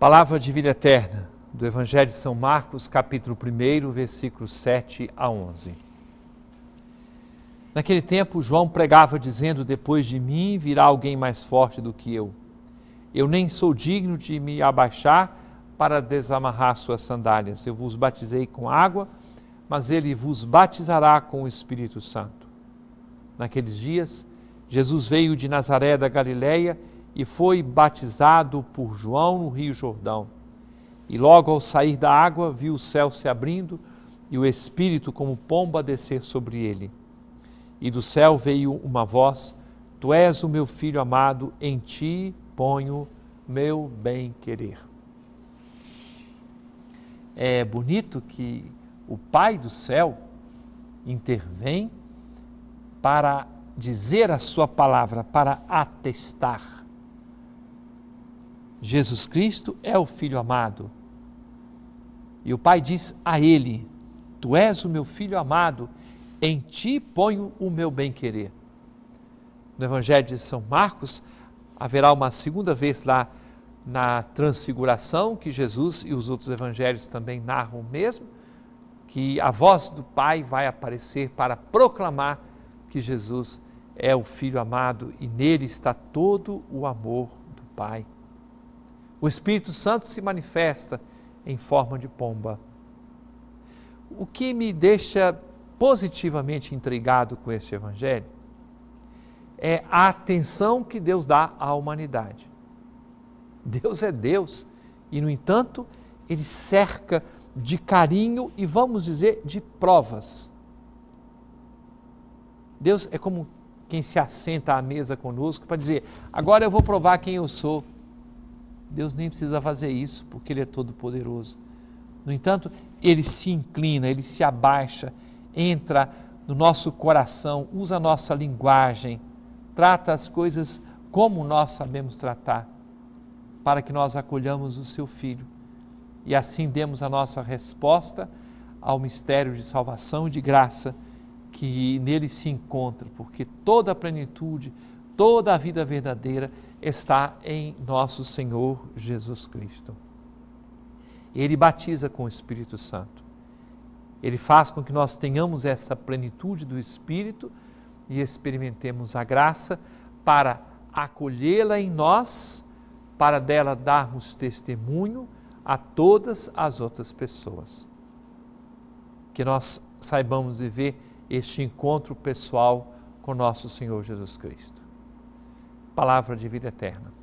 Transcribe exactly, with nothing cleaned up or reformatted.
Palavra de vida eterna, do Evangelho de São Marcos, capítulo primeiro, versículos sete a onze. Naquele tempo, João pregava dizendo: depois de mim virá alguém mais forte do que eu. Eu nem sou digno de me abaixar para desamarrar suas sandálias. Eu vos batizei com água, mas ele vos batizará com o Espírito Santo. Naqueles dias, Jesus veio de Nazaré da Galileia e foi batizado por João no Rio Jordão. E logo ao sair da água, viu o céu se abrindo e o Espírito como pomba descer sobre ele. E do céu veio uma voz: Tu és o meu Filho amado, em ti ponho meu bem-querer. É bonito que o Pai do céu intervém para dizer a sua palavra, para atestar. Jesus Cristo é o Filho amado. E o Pai diz a ele: Tu és o meu Filho amado, em ti ponho o meu bem-querer. No Evangelho de São Marcos, haverá uma segunda vez lá na transfiguração, que Jesus e os outros evangelhos também narram o mesmo, que a voz do Pai vai aparecer para proclamar que Jesus é o Filho amado e nele está todo o amor do Pai. O Espírito Santo se manifesta em forma de pomba. O que me deixa positivamente intrigado com este evangelho é a atenção que Deus dá à humanidade. Deus é Deus e, no entanto, Ele cerca de carinho e, vamos dizer, de provas. Deus é como quem se assenta à mesa conosco para dizer: agora eu vou provar quem eu sou. Deus nem precisa fazer isso, porque Ele é todo-poderoso. No entanto, Ele se inclina, Ele se abaixa, entra no nosso coração, usa a nossa linguagem, trata as coisas como nós sabemos tratar, para que nós acolhamos o Seu Filho e assim demos a nossa resposta ao mistério de salvação e de graça que nele se encontra, porque toda a plenitude, toda a vida verdadeira está em nosso Senhor Jesus Cristo. Ele batiza com o Espírito Santo. Ele faz com que nós tenhamos essa plenitude do Espírito e experimentemos a graça para acolhê-la em nós, para dela darmos testemunho a todas as outras pessoas. Que nós saibamos viver este encontro pessoal com nosso Senhor Jesus Cristo. Palavra de vida eterna.